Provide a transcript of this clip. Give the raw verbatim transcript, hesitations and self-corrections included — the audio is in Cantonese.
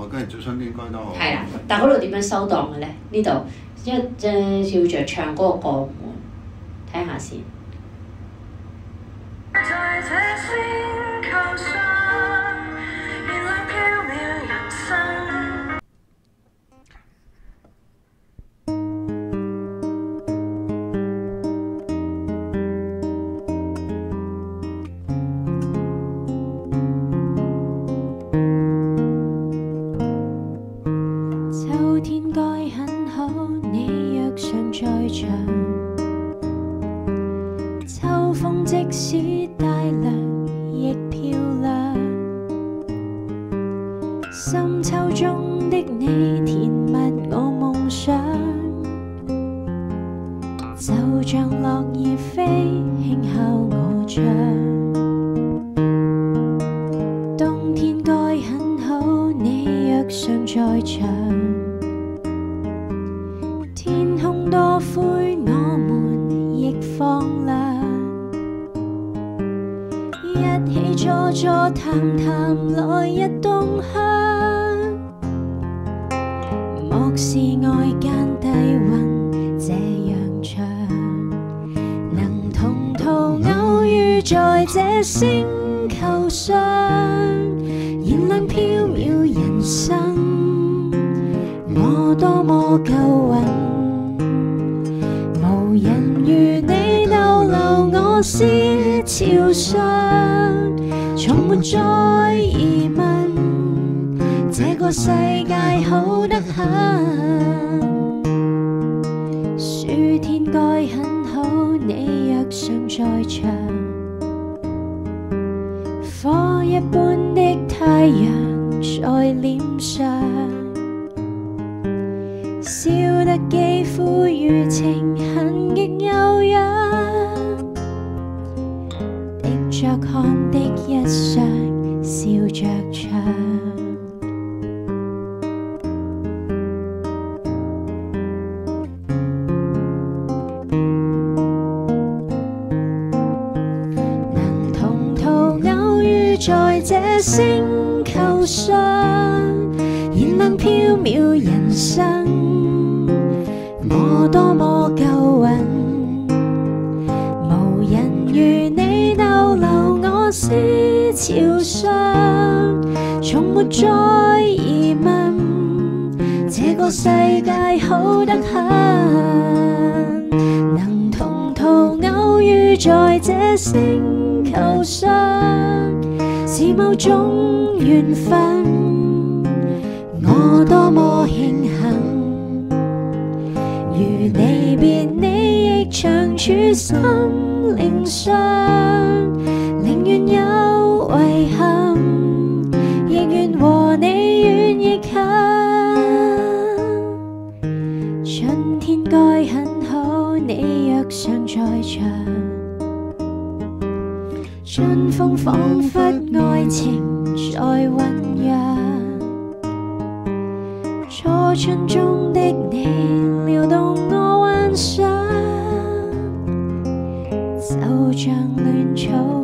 跟住招商應該都好。 係啦，但嗰度點樣收檔嘅咧？呢度一誒笑着唱嗰個過門，睇下先。在這星球上，原來飄渺人生。秋天該很好，你若尚在場。秋風即使帶涼，亦漂亮。深秋中的你，填密我夢想。就像落葉飛，輕敲我窗。冬天該很好，你若尚在場。天空多灰，我們亦放亮。一起坐坐談談來日動向。莫視外間低溫這樣長，能同途偶遇在這星球上，燃亮飄渺人生，我多麼夠運，無人如你逗留我思潮上，從沒再疑問，這個世界好得很。暑天該很好，你若尚在場，火一般的太陽在臉上，笑得肌膚如情痕極柔軟，滴着汗的一雙笑着唱。能同途偶遇在這星球上，燃亮飄渺人生，我多麼夠運，無人如你逗留我思潮上，從沒再疑問，這個世界好得很。能同途偶遇在這星球上，是某種緣分，我多麼慶幸。如離別你亦長駐心靈上，寧願有遺憾，亦願和你遠亦近。春天該很好，你若尚在場，春風彷彿愛情在醖釀。初春中的你撩動我幻想，就像亂草